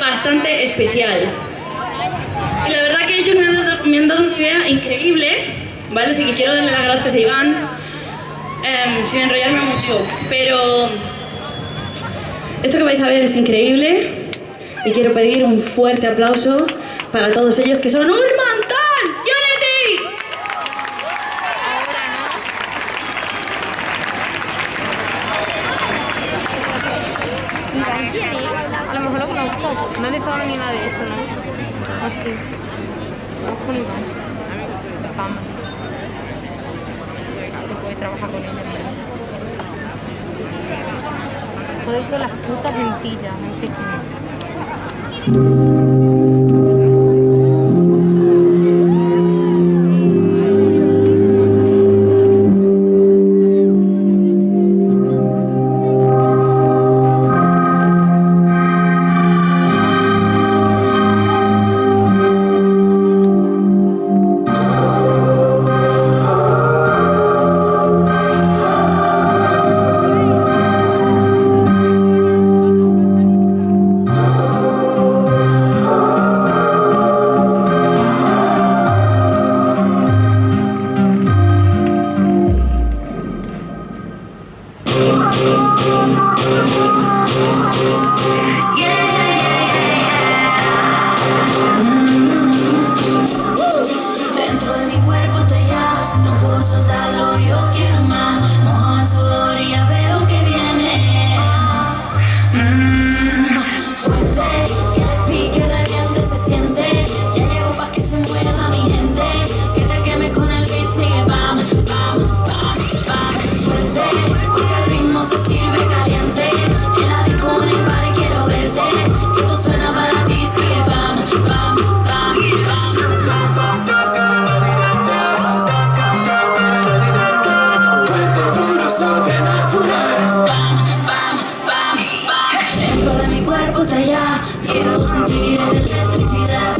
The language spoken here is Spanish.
bastante especial. Y la verdad que ellos me han dado una idea increíble, ¿vale? Así que quiero darle las gracias a Iván, sin enrollarme mucho, pero esto que vais a ver es increíble y quiero pedir un fuerte aplauso para todos ellos que son un montón. ¡Unity! A lo mejor lo conozco, no le fama ni nada de eso, ¿no? Así. Conozco ni más. Fama. Que puede trabajar con ella. Joder con las putas lentillas, no sé qué. Dentro de mi cuerpo está ya, no puedo soltarlo, yo quiero más. Mojado en sudor y ya veo que viene. Fuerte, que le pique, reviente, se siente. Ya llegó pa' que se mueva mi gente. Que te queme con el beat, sigue bam, bam, bam, bam. Suerte, porque el ritmo se sirve caliente. En la disco, en el party quiero verte. Que esto suena para ti, sigue bam, bam, bam, bam, bam, bam. Dentro de mi cuerpo está ya, quiero sentir electricidad.